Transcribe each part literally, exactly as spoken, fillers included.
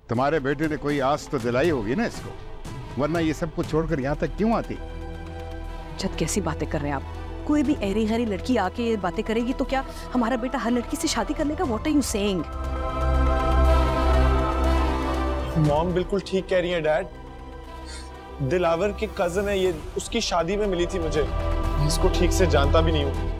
तुम्हारे बेटे ने कोई आस तो दिलाई होगी ना इसको, वरना ये सब कुछ छोड़कर यहाँ तक क्यों आती? जब कैसी बातें कर रहे हैं आप? कोई भी ऐरी गैरी लड़की आके ये बातें करेगी तो क्या हमारा बेटा हर लड़की से शादी कर लेगा? What are you saying? Mom बिल्कुल ठीक कह रही है डैड। दिलावर की कजन है ये, उसकी शादी में मिली थी मुझे, इसको ठीक से जानता भी नहीं हूँ।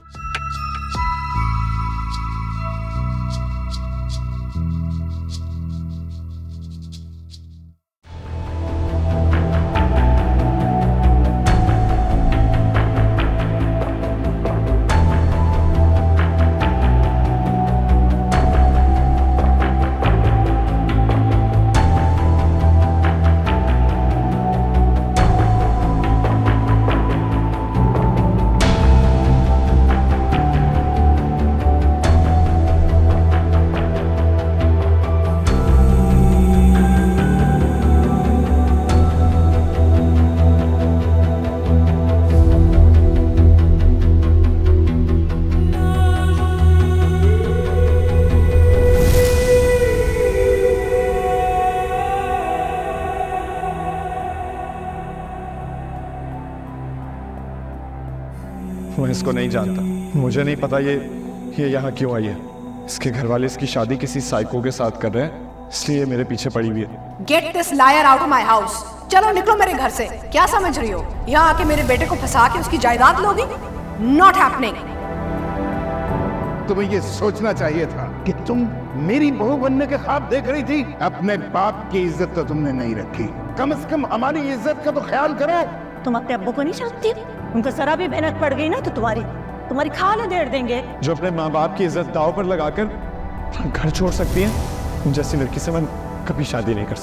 मैं इसको नहीं जानता, मुझे नहीं पता ये ये यहाँ क्यों आई है। इसके घर वाले इसकी शादी किसी साइको के साथ कर रहे हैं, इसलिए मेरे पीछे पड़ी हुई है। Get this liar out of my house. चलो निकलो मेरे घर से। क्या समझ रही हो? यहाँ आके मेरे बेटे को फंसा के उसकी जायदाद लोगी? Not happening. तुम्हें ये सोचना चाहिए था कि तुम मेरी बहू बनने के ख्वाब देख रही थी। अपने बाप की इज्जत तो तुमने नहीं रखी, कम से कम हमारी इज्जत का तो ख्याल करो। तुम अपने अब्बू को नहीं जानती? उनको जरा भी मेहनत पड़ गई ना तो तुम्हारी तुम्हारी खाल उधेड़ देंगे। जो अपने माँ बाप की इज्जत दांव पर लगाकर घर छोड़ सकती है, जैसी लड़की से मैं कभी शादी नहीं कर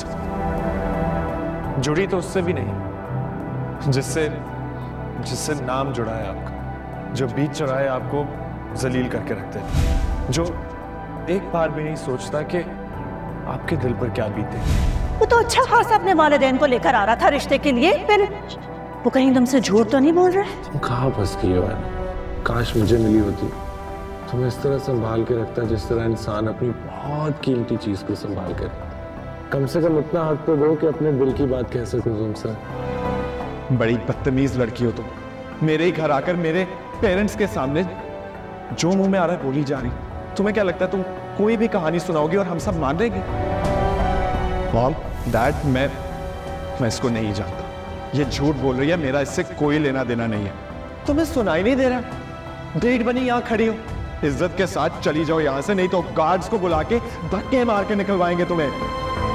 सकता। जुड़ी तो उससे भी नहीं जिससे जिससे नाम जुड़ा है आपका, जो बीच चौराहे आपको जलील करके रखते हैं, जो एक बार भी नहीं सोचता कि आपके दिल पर क्या बीते। वो तो अच्छा खासा अपने वालिदैन को लेकर आ रहा था रिश्ते के लिए, फिर वो कहीं तुमसे झूठ तो नहीं बोल रहा है? कहाँ फंस गई है? काश मुझे मिली होती, तुम्हें इस तरह संभाल के रखता जिस तरह इंसान अपनी बहुत कीमती चीज को संभाल कर। कम से कम इतना हक तो दो कि अपने दिल की बात कह सको तुमसे। बड़ी बदतमीज लड़की हो तुम, मेरे ही घर आकर मेरे पेरेंट्स के सामने जो मुंह में आ रहा है बोली जा रही। तुम्हें क्या लगता है तुम कोई भी कहानी सुनाओगी और हम सब मान लेंगे? मॉम, डैड, मैं मैं इसको नहीं जानता। ये झूठ बोल रही है, मेरा इससे कोई लेना देना नहीं है। तुम्हें सुनाई नहीं दे रहा? डेट बनी यहाँ खड़ी हो, इज्जत के साथ चली जाओ यहाँ से, नहीं तो गार्ड्स को बुला के धक्के मार के निकलवाएंगे तुम्हें।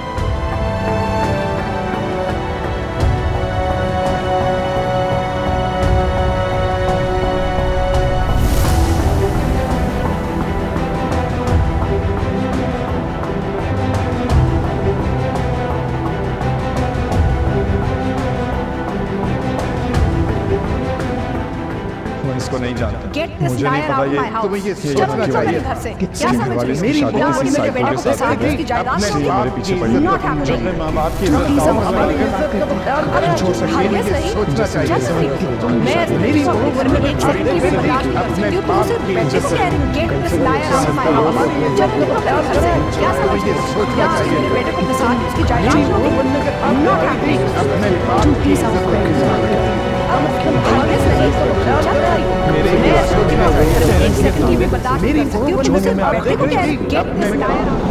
इसको नहीं जानता, मुझे नहीं पता ये तुम्हें ये सोचना चाहिए कि क्या समझ रही हो? मेरी यहाँ आके मेरे बेटे को फंसा के उसकी जायदाद लोगी? मेरे पीछे पड़ी है। जो अपने माँ बाप की इज्जत दांव पर लगाकर छोड़ सकती है, ये सोचना चाहिए। मैं मेरी बहू बनने में एक सेकंड भी बर्दाश्त नहीं कर सकती हूँ। तुम उसे बेटे को कह रही हो get this liar out of my house. जब तुम अपने घर से क्या समझ रही हो? यहाँ आके मेरे बेटे को फंसा के उसकी जायदाद लोगी? Not happening. अपने बाप की इज्जत को एक सेकंड भी बर्दाश्त नहीं कर सकती हूँ। तुम उसे बेटे को कह रही हो गेट दिस लायर आउट।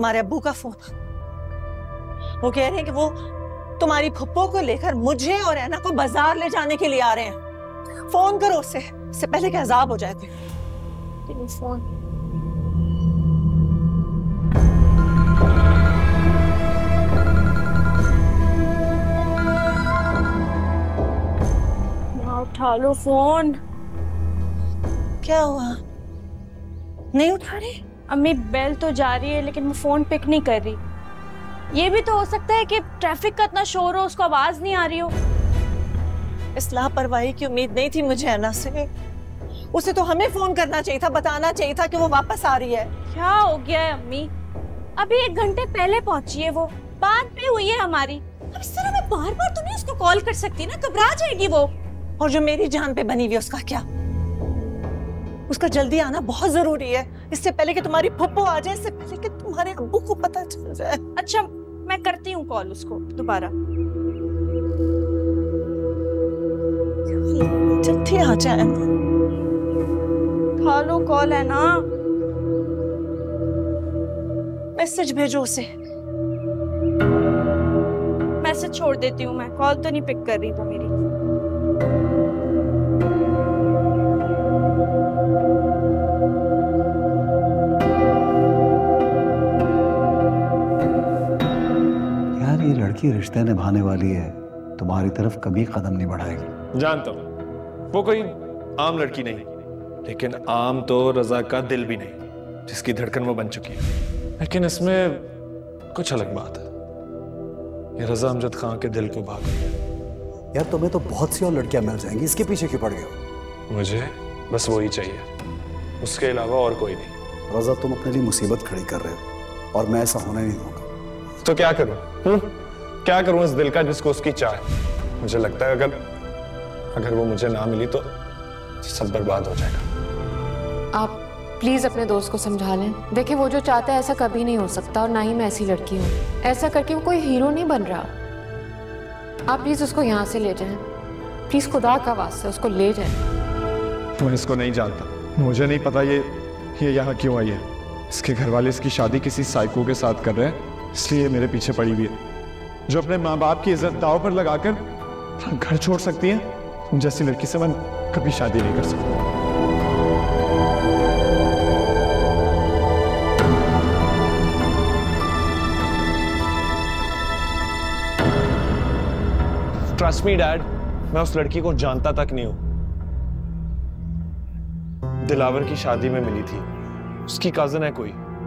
तुम्हारे अब्बू का फोन। वो कह रहे हैं कि वो तुम्हारी फुप्पो को लेकर मुझे और ऐना को बाजार ले जाने के लिए आ रहे हैं। फोन करो उससे, इससे पहले कि अजाब हो जाए कोई। फोन उठा लो फोन। क्या हुआ, नहीं उठा रही? अम्मी बेल तो जा रही है लेकिन वो फोन पिक नहीं कर रही। ये भी तो हो सकता है कि ट्रैफिक का इतना शोर हो, उसको आवाज नहीं आ रही हो। इस लापरवाही की उम्मीद नहीं थी मुझे ऐना से। उसे तो हमें फोन करना चाहिए था, बताना चाहिए था कि वो वापस आ रही है। क्या हो गया है अम्मी? अभी एक घंटे पहले पहुंची है वो, बात भी हुई है हमारी। अब इस तरह मैं बार बार तो नहीं उसको कॉल कर सकती ना, घबरा जाएगी वो। और जो मेरी जान पे बनी हुई है उसका क्या? उसका जल्दी आना बहुत जरूरी है, इससे पहले कि तुम्हारी फुप्पो आ जाए, इससे पहले कि तुम्हारे अब्बू को पता चल जाए। अच्छा मैं करती हूँ कॉल उसको दोबारा। जल्दी आ जाए। उठा लो, कॉल है ना। मैसेज भेजो उसे। मैसेज छोड़ देती हूँ मैं, कॉल तो नहीं पिक कर रही वो मेरी। ये लड़की रिश्ते निभाने वाली है, तुम्हारी तरफ कभी कदम नहीं बढ़ाएगी। जानता हूं वो कोई आम लड़की नहीं, लेकिन आम तो रजा का दिल भी नहीं जिसकी धड़कन वो बन चुकी है। लेकिन इसमें कुछ अलग बात है, ये रजा अमजद खान के दिल को भाग गई। यार तुम्हें तो बहुत सी और लड़कियां मिल जाएंगी, इसके पीछे क्यों पड़ गए हो? मुझे बस वही चाहिए, उसके अलावा और कोई नहीं। रजा तुम अपने लिए मुसीबत खड़ी कर रहे हो और मैं ऐसा होने नहीं दूंगा। तो क्या करूं? हुँ? क्या करूं इस दिल का जिसको उसकी चाह है? मुझे लगता है अगर अगर वो मुझे ना मिली तो सब बर्बाद हो जाएगा। आप प्लीज अपने दोस्त को समझा लें। देखिए वो जो चाहता है ऐसा कभी नहीं हो सकता, और ना ही मैं ऐसी लड़की हूँ। ऐसा करके वो कोई हीरो नहीं बन रहा। आप प्लीज उसको यहाँ से ले जाएं, प्लीज खुदा का वास्ता उसको ले जाएं। मैं इसको नहीं जानता, मुझे नहीं पता ये ये यहाँ क्यों आई है। इसके घर वाले इसकी शादी किसी साइको के साथ कर रहे हैं, इसलिए मेरे पीछे पड़ी हुई है, जो अपने माँ बाप की इज्जत दांव पर लगाकर घर छोड़ सकती है। तुम जैसी लड़की से मैं कभी शादी नहीं कर सकता। ट्रस्ट मी डैड, मैं उस लड़की को जानता तक नहीं हूं। दिलावर की शादी में मिली थी, उसकी कजन है कोई।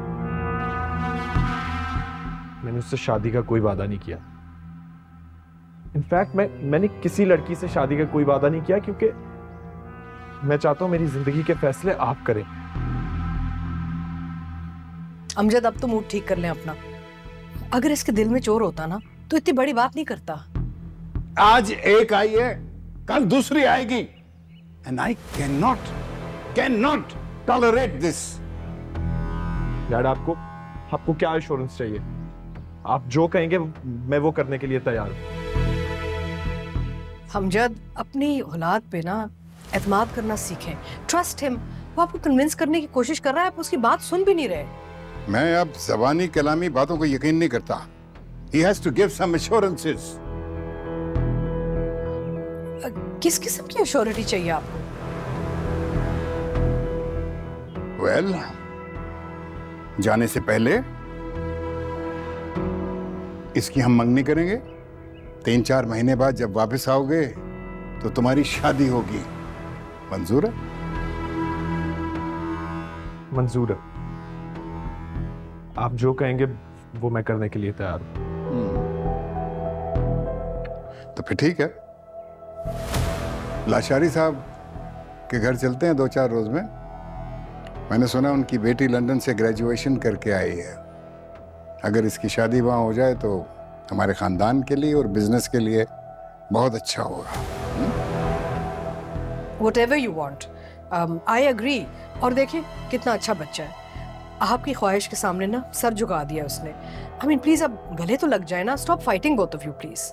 मैंने उससे शादी का कोई वादा नहीं किया। इनफैक्ट मैं मैंने किसी लड़की से शादी का कोई वादा नहीं किया, क्योंकि मैं चाहता हूं मेरी जिंदगी के फैसले आप करें। अमजद अब तो मूड ठीक कर लें अपना। अगर इसके दिल में चोर होता ना तो इतनी बड़ी बात नहीं करता। आज एक आई है, कल दूसरी आएगी, and I can not can not tolerate this. Dad आपको आपको क्या एश्योरेंस चाहिए? आप जो कहेंगे मैं वो करने के लिए तैयार हूं। अमजद अपनी औलाद पे ना एतमाद करना सीखें, ट्रस्ट हिम। वो आपको कन्विंस करने की कोशिश कर रहा है, आप उसकी बात सुन भी नहीं रहे। मैं अब ज़बानी कलामी बातों को यकीन नहीं करता। He has to give some assurances. किस किस्म की अश्योरिटी चाहिए आपको? Well, जाने से पहले इसकी हम मंगनी करेंगे। तीन चार महीने बाद जब वापस आओगे तो तुम्हारी शादी होगी। मंजूर है? मंजूर है। आप जो कहेंगे वो मैं करने के लिए तैयार हूं। तो फिर ठीक है, लाशारी साहब के घर चलते हैं दो चार रोज में। मैंने सुना उनकी बेटी लंदन से ग्रेजुएशन करके आई है। अगर इसकी शादी वहां हो जाए तो हमारे खानदान के लिए और बिजनेस के लिए बहुत अच्छा होगा। Whatever you want, um, I agree। और देखिए कितना अच्छा बच्चा है। आपकी ख्वाहिश के सामने ना सर झुका दिया उसने। I mean, प्लीज अब गले तो लग जाए ना। Stop fighting both of you please.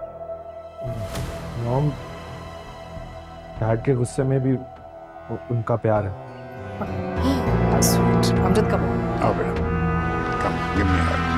Mom, dad के गुस्से में भी उनका प्यार है। Amjad come on. आओ बेटा। Come, give me a hug.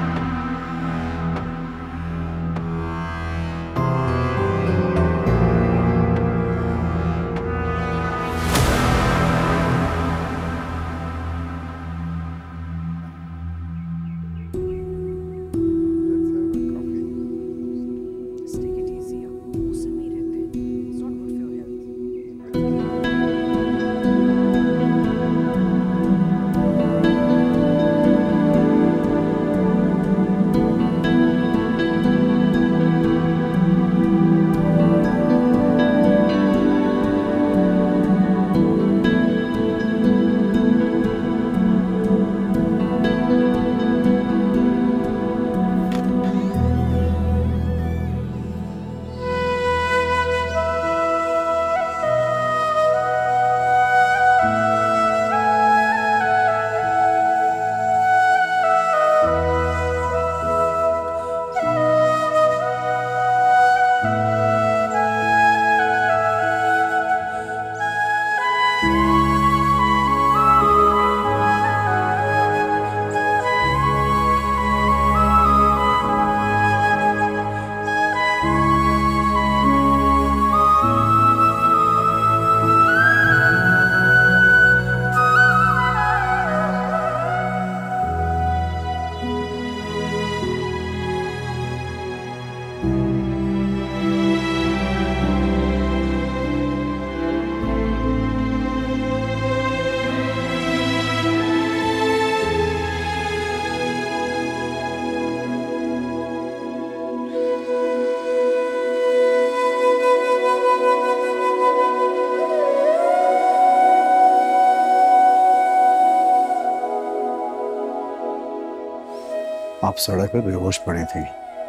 आप सड़क पे बेहोश पड़ी थी,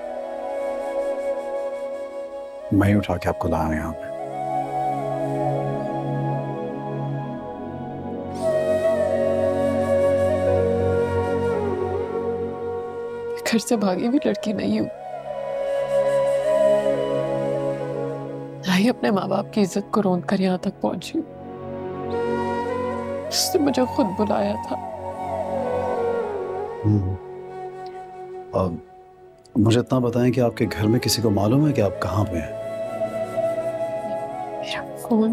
मैं ही उठा के आपको लाया यहाँ पे। घर से भागी हुई लड़की नहीं हूं, ना ही अपने माँ बाप की इज्जत को रोंद कर यहाँ तक पहुंची हूँ। उसने मुझे खुद बुलाया था। और मुझे इतना बताएं कि आपके घर में किसी को मालूम है कि आप कहाँ पे हैं? मेरा फोन,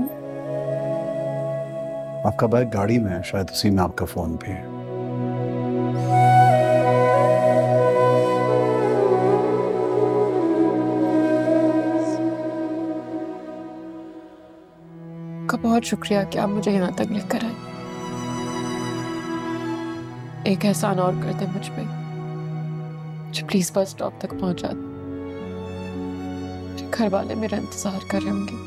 आपका बैग गाड़ी में है, शायद उसी में आपका फोन भी है। का बहुत शुक्रिया कि आप मुझे यहाँ तक लेकर आए। एक एहसान और कर दे मुझ पे, प्लीज बस स्टॉप तक पहुंचा दो। घर वाले मेरा इंतजार कर रहे होंगे।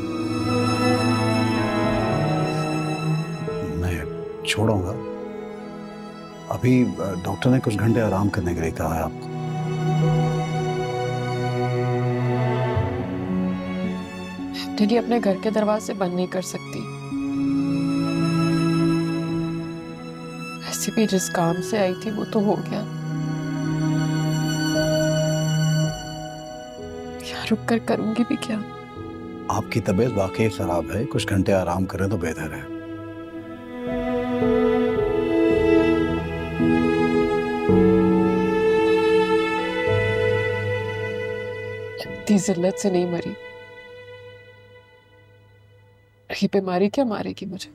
मैं छोड़ूंगा। अभी डॉक्टर ने कुछ घंटे आराम करने के लिए कहा है आपको। अपने लिए अपने घर के दरवाजे बंद नहीं कर सकती। ऐसे भी जिस काम से आई थी वो तो हो गया। रुक कर करूंगी भी क्या? आपकी तबीयत वाकई खराब है, कुछ घंटे आराम करें तो बेहतर है। इतनी जिल्लत से नहीं मरी, ये बीमारी क्या मारेगी मुझे?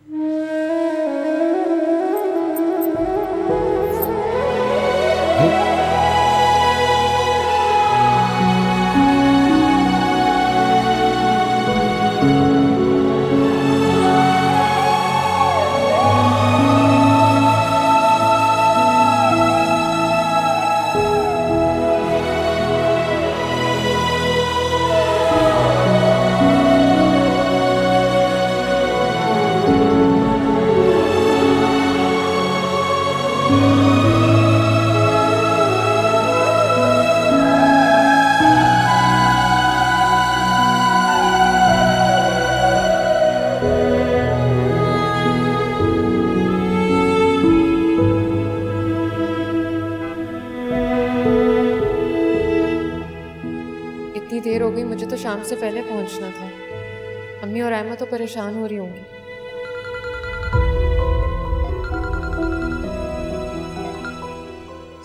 इतनी देर हो गई, मुझे तो शाम से पहले पहुंचना था। अम्मी और आयमा तो परेशान हो रही होंगी।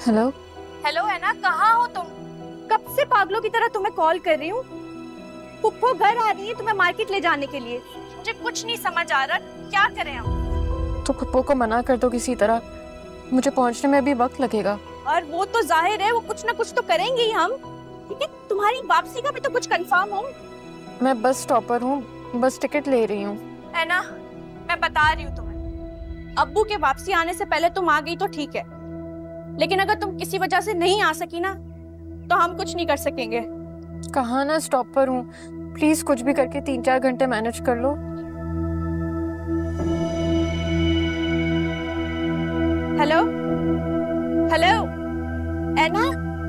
हेलो हेलो ऐना, कहाँ हो तुम? कब से पागलों की तरह तुम्हें कॉल कर रही हूँ। पुप्पो घर आ रही है तुम्हें मार्केट ले जाने के लिए। मुझे कुछ नहीं समझ आ रहा, क्या करें हम? तो पुप्पो को मना कर दो किसी तरह, मुझे पहुंचने में अभी वक्त लगेगा। और वो तो जाहिर है वो कुछ ना कुछ तो करेंगे ही हम, लेकिन तुम्हारी वापसी का भी तो कुछ कंफर्म हो। मैं बस स्टॉपर हूँ, बस टिकट ले रही हूँ। ऐना, मैं बता रही हूँ तुम्हें, अब्बू के वापसी आने से पहले तुम आ गई तो ठीक है, लेकिन अगर तुम किसी वजह से नहीं आ सकी ना तो हम कुछ नहीं कर सकेंगे। कहाँ ना स्टॉपर हूँ, प्लीज कुछ भी करके तीन चार घंटे मैनेज कर लो। हेलो हेलो ऐना,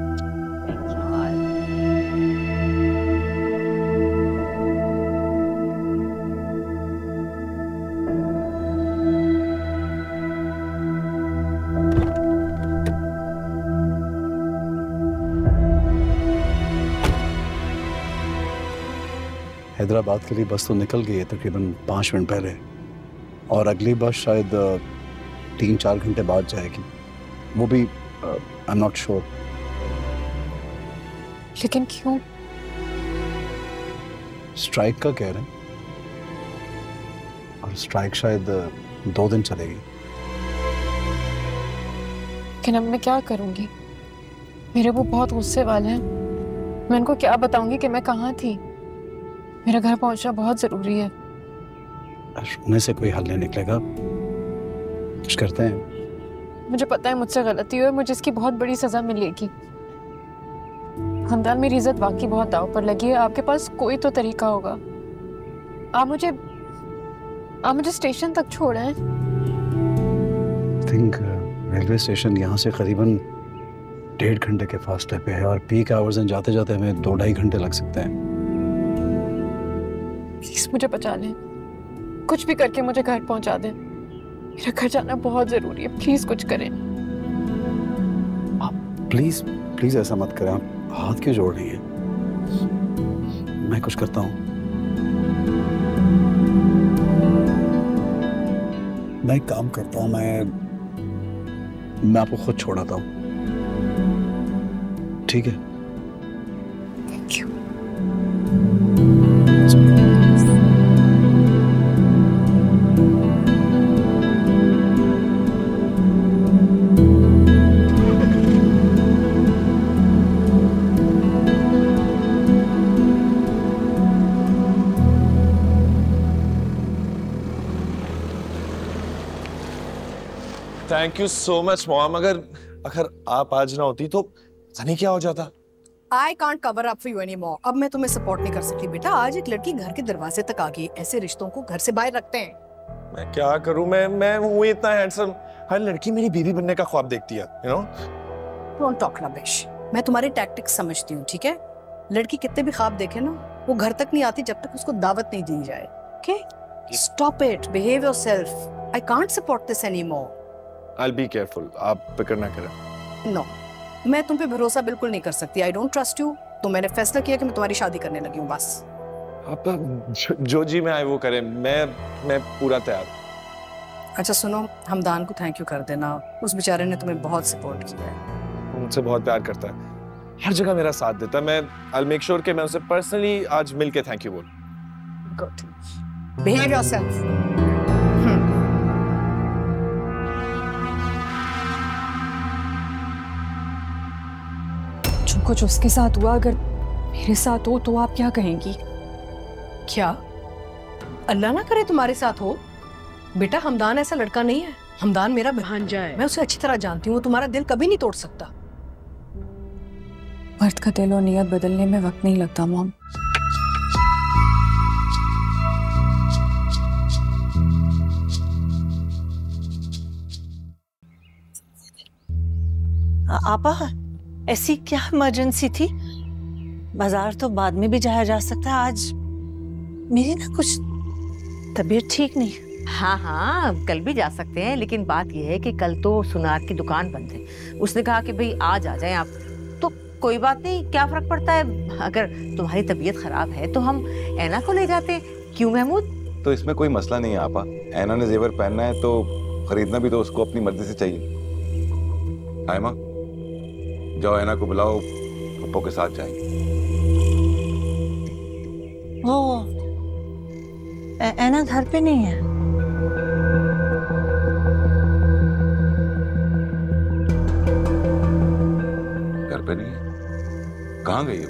हैदराबाद के लिए बस तो निकल गई है तकरीबन पाँच मिनट पहले, और अगली बस शायद तीन चार घंटे बाद जाएगी, वो भी आई एम नॉट श्योर। लेकिन क्यों? स्ट्राइक का कह रहे हैं, और स्ट्राइक शायद दो दिन चलेगी। लेकिन अब मैं क्या करूंगी? मेरे वो बहुत गुस्से वाले हैं, मैं उनको क्या बताऊंगी कि मैं कहाँ थी? मेरा घर पहुंचना बहुत जरूरी है। रोने से कोई हल नहीं निकलेगा, कुछ करते हैं। मुझे पता है मुझसे गलती हुई, मुझे इसकी बहुत बड़ी सजा मिलेगी। हमदान, मेरी इज्जत वाकई बहुत दांव पर लगी है, आपके पास कोई तो तरीका होगा। आप मुझे आप मुझे स्टेशन तक छोड़ें। आई थिंक रेलवे स्टेशन यहाँ से करीबन डेढ़ घंटे के फासले पे है, और पीक आवर्स में जाते जाते हमें दो ढाई घंटे लग सकते हैं। प्लीज मुझे बचा लें, कुछ भी करके मुझे घर पहुंचा दें। मेरा घर जाना बहुत जरूरी है, प्लीज कुछ करें। आप प्लीज प्लीज ऐसा मत करें, आप हाथ क्यों जोड़ रही हैं? मैं कुछ करता हूँ। मैं एक काम करता हूँ, मैं मैं आपको खुद छोड़ाता हूँ, ठीक है? Thank you. Thank you so much mom. अगर अगर आप आज ना होती तो जाने क्या हो जाता। I can't cover up for you any more. अब मैं तुम्हें सपोर्ट नहीं कर सकती बेटा। आज एक लड़की घर के दरवाजे तक आ गई, ऐसे रिश्तों को घर से बाहर रखते हैं। मैं क्या करूं, मैं मैं हूं इतना हैंडसम, हर लड़की मेरी बीवी बनने का ख्वाब देखती है, you know. Don't talk rubbish. मैं तुम्हारे टैक्टिक्स समझती हूँ, ठीक है? लड़की कितने भी ख्वाब देखे ना, वो घर तक नहीं आती जब तक उसको दावत नहीं दी जाए। Okay, stop it, behave yourself. I can't support this anymore. I'll be careful, आप फिक्र ना करें। नो, मैं तुम पे भरोसा बिल्कुल नहीं कर सकती। I don't trust you. तो मैंने फैसला किया कि मैं तुम्हारी शादी करने लगी हूँ, बस। आप जो, जो जी में आए वो करें, मैं मैं पूरा तैयार। अच्छा सुनो, हमदान को थैंक यू कर देना, उस बेचारे ने तुम्हें बहुत सपोर्ट किया है। वो मुझसे बहुत प्यार करता है, हर जगह मेरा साथ देता है। मैं I'll make sure कि मैं उसे पर्सनली आज मिल के थैंक यू बोल। Good, behave yourself. कुछ उसके साथ हुआ, अगर मेरे साथ हो तो आप क्या कहेंगी? क्या? अल्लाह ना करे तुम्हारे साथ हो। बेटा, हमदान ऐसा लड़का नहीं है। हमदान मेरा भांजा है, मैं उसे अच्छी तरह जानती हूँ। तुम्हारा दिल कभी नहीं तोड़ सकता। मर्द का दिल और नियत बदलने में वक्त नहीं लगता मॉम। आपा, ऐसी क्या इमरजेंसी थी? बाजार तो बाद में भी जाया जा सकता है। आज मेरी ना कुछ तबीयत ठीक नहीं। हाँ हाँ, कल भी जा सकते हैं, लेकिन बात यह है कि कल तो सुनार की दुकान बंद है। उसने कहा कि भाई आज आ जाएं आप। तो कोई बात नहीं, क्या फर्क पड़ता है? अगर तुम्हारी तबीयत खराब है तो हम ऐना को ले जाते हैं। क्यों महमूद? तो इसमें कोई मसला नहीं है आपा। ऐना ने जेवर पहनना है तो खरीदना भी तो उसको अपनी मर्जी से चाहिए। आयमा, जाओ ऐना को बुलाओ, पप्पो के साथ जाएंगे। वो ऐना घर पे नहीं है। घर पे नहीं है? कहाँ गई हो?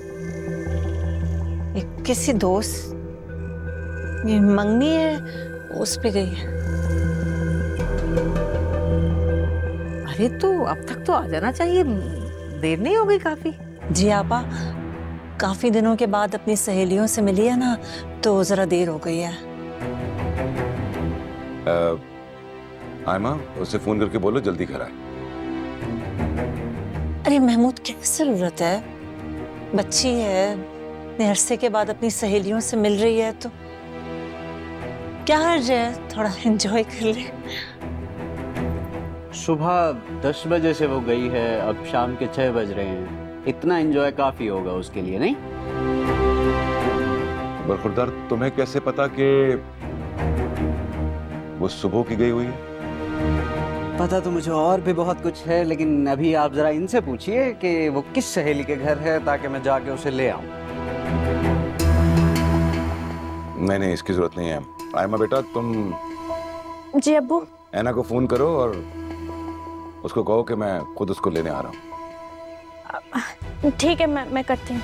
किसी दोस्त, ये मंगनी है, उस पे गई है। अरे तो अब तक तो आ जाना चाहिए, देर नहीं हो गई काफी? जी आपा, काफी दिनों के बाद अपनी सहेलियों से मिली है ना, तो जरा देर हो गई है। आयमा, उसे फोन करके बोलो जल्दी घर आए। अरे महमूद, क्या जरूरत है? बच्ची है, इतने अरसे के बाद अपनी सहेलियों से मिल रही है, तो क्या हर्ज है, थोड़ा एंजॉय कर ले। सुबह दस बजे से वो गई है, अब शाम के छह बज रहे हैं। इतना एंजॉय काफी होगा उसके लिए, नहीं? बरखुरदार, तुम्हें कैसे पता कि वो सुबह की गई हुई है? पता तो मुझे और भी बहुत कुछ है, लेकिन अभी आप जरा इनसे पूछिए कि वो किस सहेली के घर है, ताकि मैं जाके उसे ले आऊं। नहीं नहीं, इसकी जरूरत नहीं है। आयमा बेटा, तुम जी अब्बू। ऐना को फोन करो और उसको कहो कि मैं खुद उसको लेने आ रहा हूँ। ठीक है, मैं मैं करती हूँ।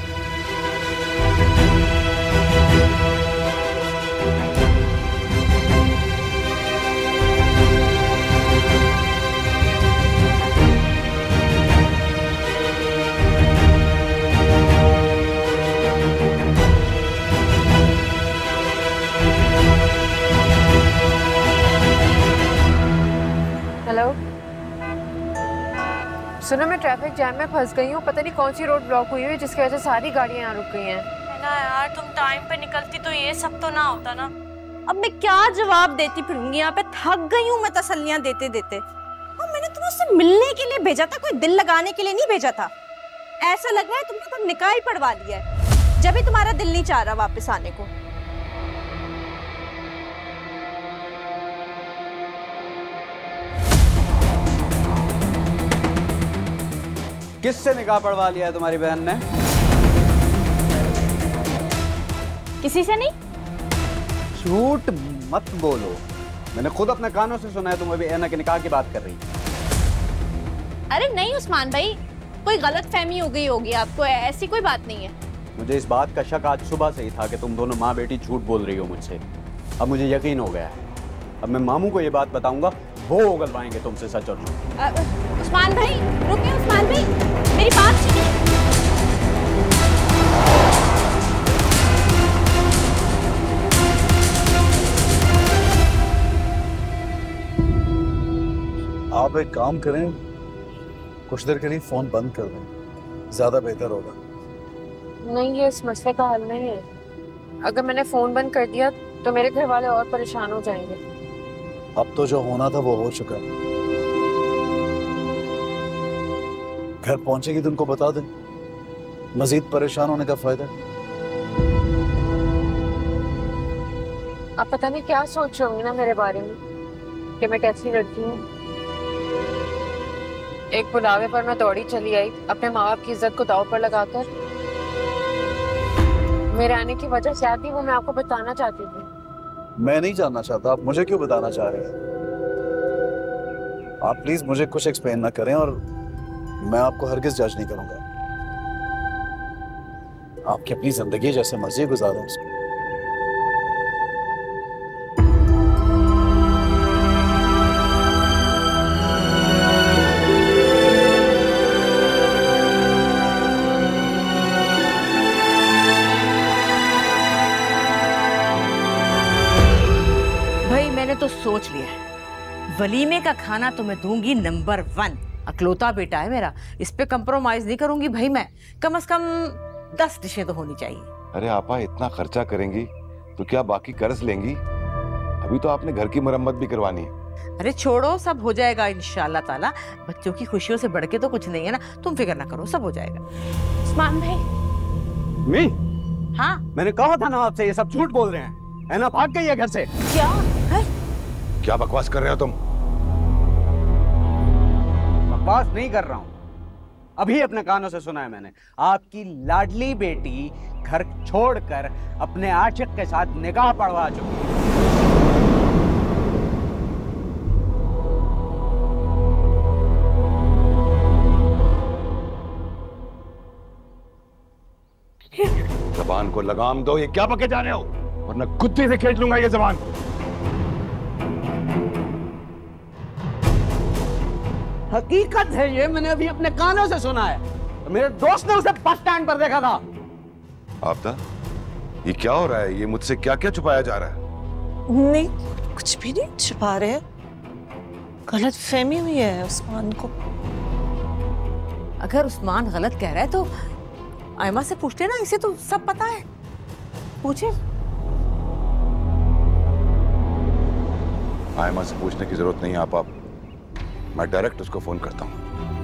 हेलो, सुनो मैं ट्रैफिक जैम में फंस गई हूँ। पता नहीं कौन सी रोड ब्लॉक हुई है जिसकी वजह से सारी गाड़ियाँ यहाँ रुक गई हैं। है ना यार, तुम टाइम पे निकलती तो ये सब तो ना होता ना। अब मैं क्या जवाब देती फिरूंगी यहाँ पे, थक गई हूँ मैं तसल्लियाँ देते देते। और मैंने तुम्हें उससे मिलने के लिए भेजा था, कोई दिल लगाने के लिए नहीं भेजा था। ऐसा लग रहा है तुमने तो निकाह ही पढ़वा लिया है, जब भी तुम्हारा दिल नहीं चाह रहा वापस आने को। किससे निकाह पढ़वा लिया है तुम्हारी बहन ने? किसी से नहीं। झूठ मत बोलो, मैंने खुद अपने कानों से सुना है तुम अभी ऐना के निकाह की बात कर रही। अरे नहीं उस्मान भाई, कोई गलत फहमी हो गई होगी आपको, ऐसी कोई बात नहीं है। मुझे इस बात का शक आज सुबह से ही था कि तुम दोनों माँ बेटी झूठ बोल रही हो मुझसे। अब मुझे यकीन हो गया है। अब मैं मामू को ये बात बताऊंगा, वो उगलवाएंगे तुमसे सच और झूठ। उस्मान भाई रुकिए, उस्मान भाई मेरी बात सुनिए। आप एक काम करें, कुछ देर के लिए फोन बंद कर दें, ज्यादा बेहतर होगा। नहीं, ये इस मसले का हल नहीं है। अगर मैंने फोन बंद कर दिया तो मेरे घर वाले और परेशान हो जाएंगे। अब तो जो होना था वो हो चुका। घर पहुंचेगी तो उनको बता दें, मजीद परेशान होने का फायदा। आप पता नहीं क्या सोच रहे होंगे ना मेरे बारे में, कि मैं कैसी लड़की हूँ। एक बुलावे पर मैं दौड़ी चली आई, अपने माँ बाप की इज्जत को दांव पर लगाकर। मेरे आने की वजह क्या थी वो मैं आपको बताना चाहती थी। मैं नहीं जानना चाहता, आप मुझे क्यों बताना चाह रहे हैं? आप प्लीज मुझे कुछ एक्सप्लेन ना करें, और मैं आपको हरगिज जज नहीं करूंगा। आपकी अपनी जिंदगी जैसे मर्जी गुजारें उसकी। तो सोच लिया है, वलीमे का खाना तो मैं दूंगी नंबर वन। अकलौता बेटा है मेरा, इस पे कंप्रोमाइज नहीं करूंगी भाई मैं। कम से कम दस डिशें तो होनी चाहिए। अरे आपा, इतना खर्चा करेंगी तो क्या बाकी कर्ज लेंगी? अभी तो आपने घर की मरम्मत भी करवानी है। अरे छोड़ो, सब हो जाएगा इंशाल्लाह ताला। बच्चों की खुशियों से बढ़ के तो कुछ नहीं है ना, तुम फिक्र ना करो, सब हो जाएगा। उस्मान भाई। मी? हाँ, मैंने कहा था ना आपसे, ये सब झूठ बोल रहे हैं। ऐना भाग गई है घर से। क्या है? क्या बकवास कर रहे हो तुम? बकवास नहीं कर रहा हूं। अभी अपने कानों से सुना है मैंने। आपकी लाडली बेटी घर छोड़कर अपने आशिक के साथ निकाह पढ़वा चुकी है। जबान को लगाम दो, ये क्या पके जा रहे हो, वरना कुत्ते से खींच लूंगा ये जबान। हकीकत है ये, मैंने अभी अपने कानों से सुना है। तो मेरे दोस्त ने उसे बस स्टैंड पर देखा था। आफ्ता, ये क्या हो रहा है? ये मुझसे क्या क्या छुपाया जा रहा है? नहीं, कुछ भी नहीं छुपा रहे। गलत फहमी हुई है उस्मान को। अगर उस्मान गलत कह रहा है तो आयमा से पूछते ना, इसे तो सब पता है। पूछे। आयमा से पूछने की जरूरत नहीं है आप, आप मैं डायरेक्ट उसको फोन करता हूं।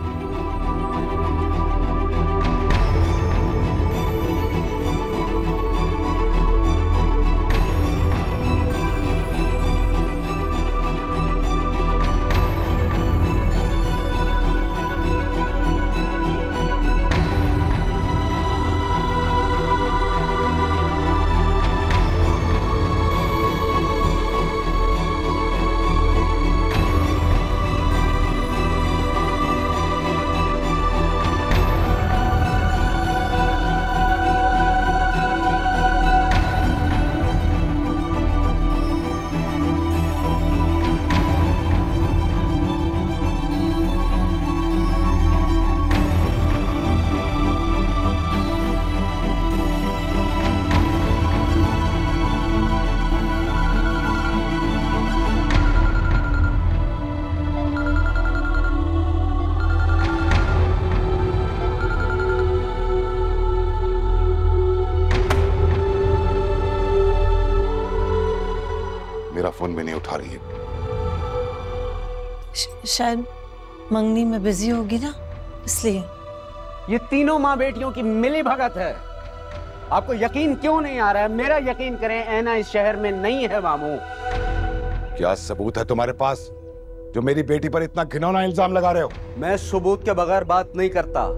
फोन भी नहीं उठा रही है। शायद मंगनी में बिजी होगी ना, इसलिए। ये तीनों माँ बेटियों की मिली भगत है। आपको यकीन क्यों नहीं आ रहा है? मेरा यकीन करें, ऐना इस शहर में नहीं है मामू। क्या सबूत है तुम्हारे पास जो मेरी बेटी पर इतना घिनौना इल्जाम लगा रहे हो? मैं सबूत के बगैर बात नहीं करता।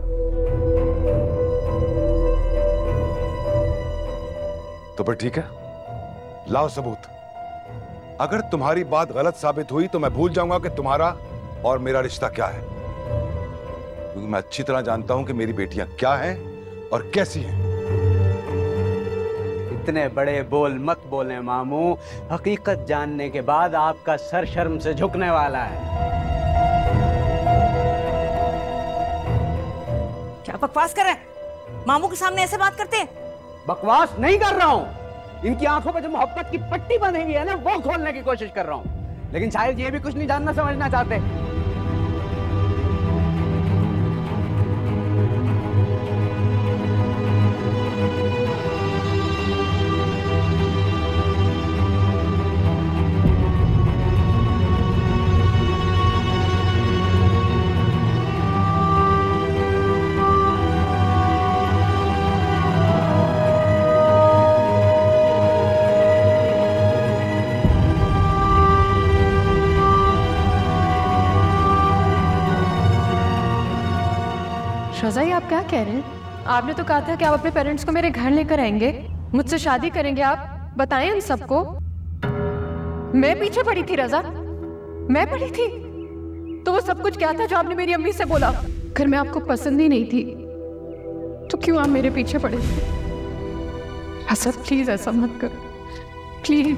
तो फिर ठीक है, लाओ सबूत। अगर तुम्हारी बात गलत साबित हुई तो मैं भूल जाऊंगा कि तुम्हारा और मेरा रिश्ता क्या है, क्योंकि मैं अच्छी तरह जानता हूं कि मेरी बेटियां क्या हैं और कैसी हैं। इतने बड़े बोल मत बोले मामू। हकीकत जानने के बाद आपका सर शर्म से झुकने वाला है। क्या बकवास कर रहे हैं? मामू के सामने ऐसे बात करते हैं? बकवास नहीं कर रहा हूं। इनकी आंखों में जो मोहब्बत की पट्टी बंधी हुई है ना, वो खोलने की कोशिश कर रहा हूं। लेकिन शायद ये भी कुछ नहीं जानना समझना चाहते। रज़ाई, आप क्या कह रहे हैं? आपने तो कहा था कि आप अपने पेरेंट्स को मेरे घर लेकर आएंगे, मुझसे शादी करेंगे। आप बताएं उन सबको। मैं पीछे पड़ी थी रज़ा, मैं पड़ी थी। तो वो सब कुछ क्या था जो आपने मेरी अम्मी से बोला? अगर मैं आपको पसंद ही नहीं थी तो क्यों आप मेरे पीछे पड़े थे? हसद, प्लीज ऐसा मत करो, प्लीज।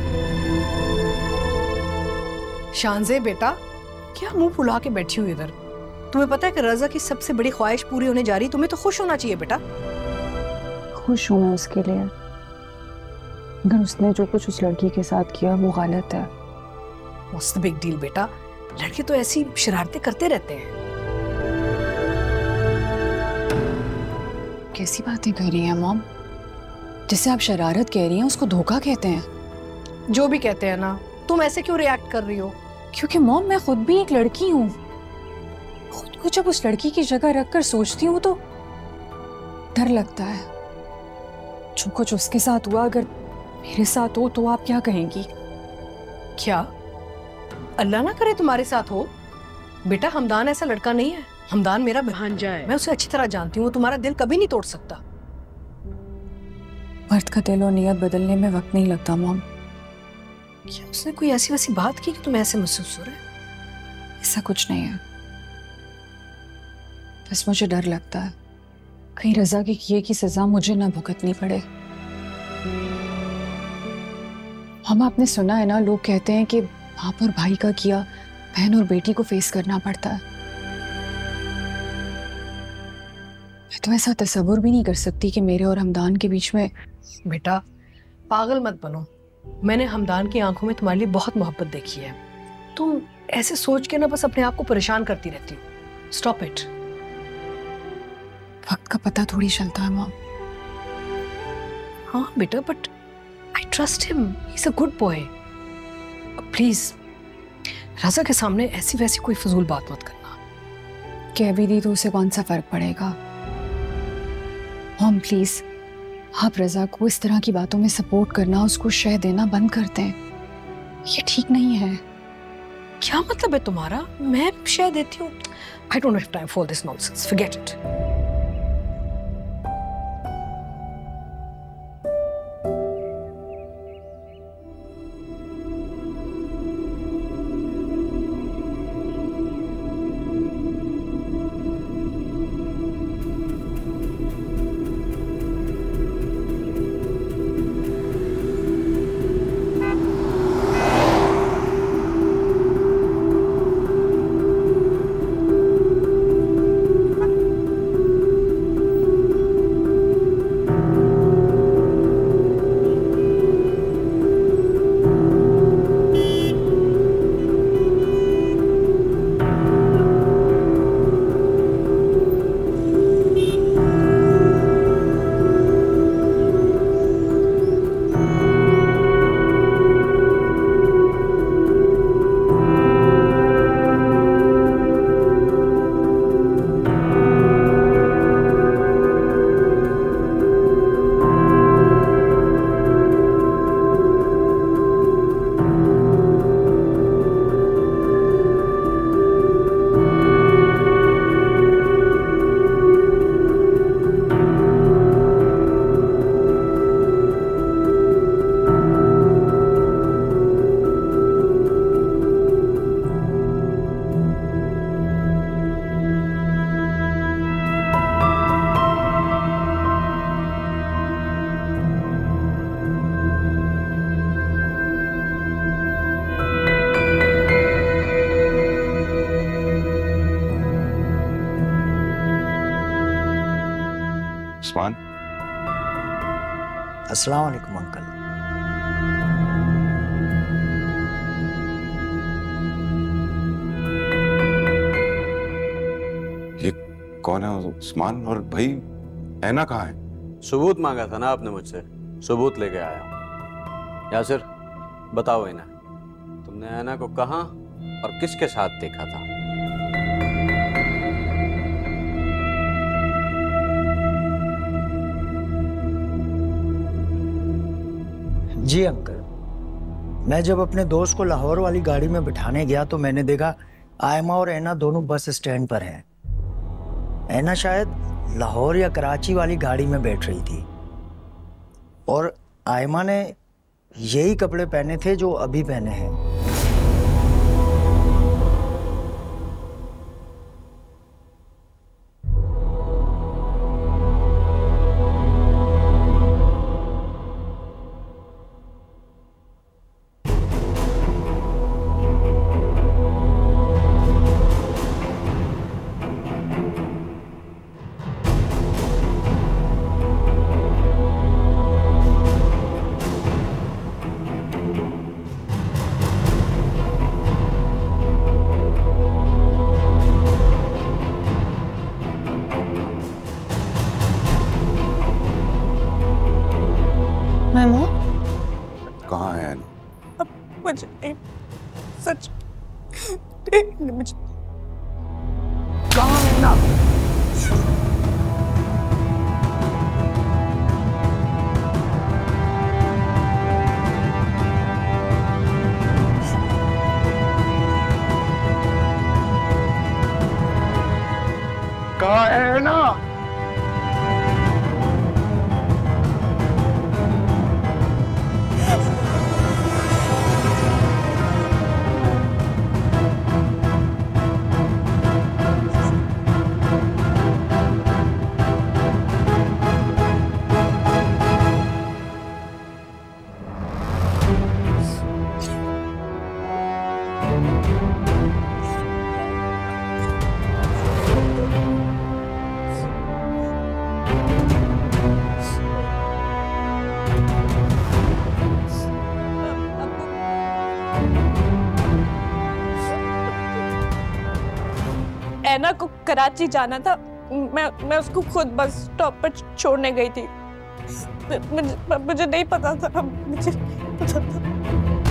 शानज़े बेटा, क्या मुंह फुला के बैठी हुई इधर? तुम्हें पता है कि रज़ा की सबसे बड़ी ख्वाहिश पूरी होने जा रही, तुम्हें तो खुश होना चाहिए बेटा। खुश हूँ मैं उसके लिए, अगर उसने जो कुछ उस लड़की के साथ किया वो गलत है। व्हाट्स द बिग डील बेटा, लड़के तो ऐसी शरारतें करते रहते हैं। कैसी बातें कर रही हैं मॉम? जिसे आप शरारत कह रही हैं उसको धोखा कहते हैं। जो भी कहते हैं ना, तुम ऐसे क्यों रिएक्ट कर रही हो? क्योंकि मॉम मैं खुद भी एक लड़की हूँ। खुद को जब उस लड़की की जगह रखकर सोचती हूँ तो डर लगता है। जो कुछ उसके साथ हुआ अगर मेरे साथ हो तो आप क्या कहेंगी? क्या? अल्लाह ना करे तुम्हारे साथ हो। बेटा हमदान ऐसा लड़का नहीं है। हमदान मेरा भांजा है, मैं उसे अच्छी तरह जानती हूँ, वो तुम्हारा दिल कभी नहीं तोड़ सकता। मर्द का दिल और नियत बदलने में वक्त नहीं लगता मॉम। क्या उसने कोई ऐसी वैसी बात की कि तुम्हें ऐसे महसूस हो रहा है? ऐसा कुछ नहीं है, बस मुझे डर लगता है कहीं रजा के किए की सजा मुझे ना भुगतनी पड़े। हम आपने सुना है ना, लोग कहते हैं कि बाप और भाई का किया बहन और बेटी को फेस करना पड़ता है। मैं तो ऐसा तस्वुर भी नहीं कर सकती कि मेरे और हमदान के बीच में। बेटा पागल मत बनो, मैंने हमदान की आंखों में तुम्हारे लिए बहुत मोहब्बत देखी है। तुम ऐसे सोच के ना बस अपने आप को परेशान करती रहती हो। Stop it. वक्त का पता थोड़ी चलता है माँ। हाँ बेटा, but I trust him, he is a good boy. Please Raza के सामने ऐसी वैसी कोई फजूल बात मत करना। कह भी दी तो उसे कौन सा फर्क पड़ेगा। मॉम प्लीज आप रजा को इस तरह की बातों में सपोर्ट करना, उसको शय देना बंद कर दें। ये ठीक नहीं है। क्या मतलब है तुम्हारा? मैं शय देती हूँ? I don't have time for this nonsense, forget it. Usman. अस्सलाम वालेकुम अंकल। ये कौन है उस्मान? और भाई ऐना कहाँ है? सबूत मांगा था ना आपने मुझसे, सबूत लेके आया हूं। यासिर बताओ ऐना, तुमने ऐना को कहाँ और किसके साथ देखा था? जी अंकल, मैं जब अपने दोस्त को लाहौर वाली गाड़ी में बिठाने गया तो मैंने देखा आयमा और ऐना दोनों बस स्टैंड पर हैं। ऐना शायद लाहौर या कराची वाली गाड़ी में बैठ रही थी और आयमा ने यही कपड़े पहने थे जो अभी पहने हैं। कहाँ है ऐना? अब मुझे नहीं, सच नहीं, मुझे कहाँ है ना? ऐना को कराची जाना था, मैं मैं उसको खुद बस स्टॉप पर छोड़ने गई थी। मुझे मुझे नहीं पता था, मुझे नहीं पता था।